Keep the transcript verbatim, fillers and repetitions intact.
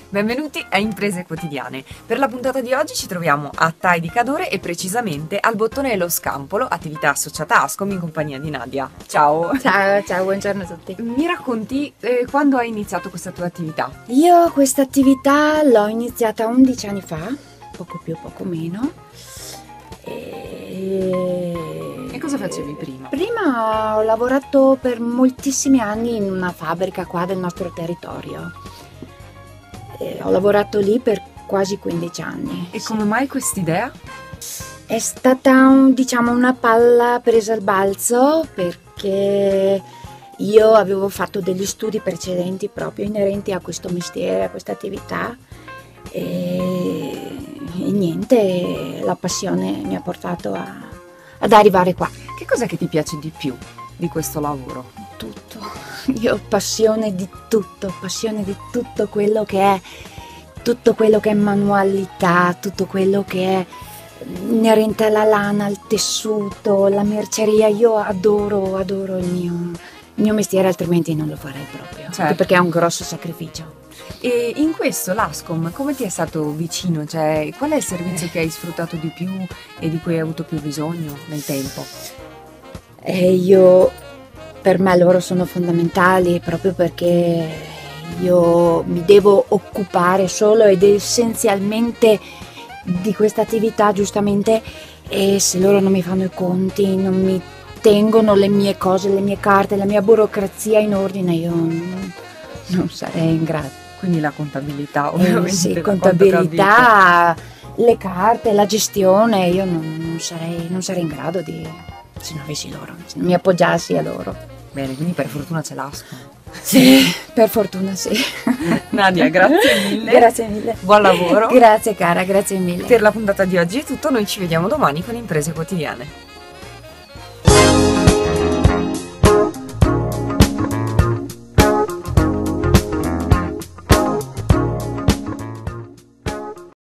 Benvenuti a Imprese Quotidiane. Per la puntata di oggi ci troviamo a Tai di Cadore e precisamente al Bottone dello Scampolo, attività associata a Ascom in compagnia di Nadia. Ciao! Ciao, ciao, buongiorno a tutti. Mi racconti eh, quando hai iniziato questa tua attività? Io questa attività l'ho iniziata undici anni fa, poco più, poco meno. E... E cosa facevi prima? Prima ho lavorato per moltissimi anni in una fabbrica qua del nostro territorio. E ho lavorato lì per quasi quindici anni. E come mai quest'idea? È stata un, diciamo una palla presa al balzo perché io avevo fatto degli studi precedenti proprio inerenti a questo mestiere, a questa attività e, e niente, la passione mi ha portato a, ad arrivare qua. Che cos'è che ti piace di più di questo lavoro? Tutto, io ho passione di tutto, passione di tutto quello che è, tutto quello che è manualità, tutto quello che è inerente alla lana, al tessuto, la merceria. Io adoro, adoro il mio, il mio mestiere, altrimenti non lo farei proprio, certo. Anche perché è un grosso sacrificio. E in questo l'Ascom come ti è stato vicino? Cioè, qual è il servizio che hai sfruttato di più e di cui hai avuto più bisogno nel tempo? E io, per me loro sono fondamentali proprio perché io mi devo occupare solo ed essenzialmente di questa attività, giustamente, e se loro non mi fanno i conti, non mi tengono le mie cose, le mie carte, la mia burocrazia in ordine, io non, non sarei in grado. Quindi la contabilità, ovviamente. Eh sì, da contabilità, le carte, la gestione, io non, non, sarei, non sarei in grado di, se non avessi loro, se non mi appoggiassi a loro. Bene, quindi per fortuna c'è l'Ascom. Sì, per fortuna sì. Nadia, grazie mille. Grazie mille. Buon lavoro. Grazie cara, grazie mille. Per la puntata di oggi è tutto, noi ci vediamo domani con Imprese Quotidiane.